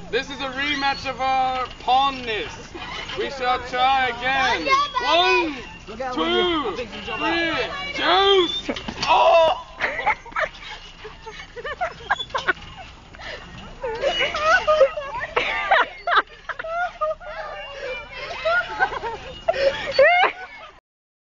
This is a rematch of our pawnness. We shall try again. 1, 2, 3, juice! Oh!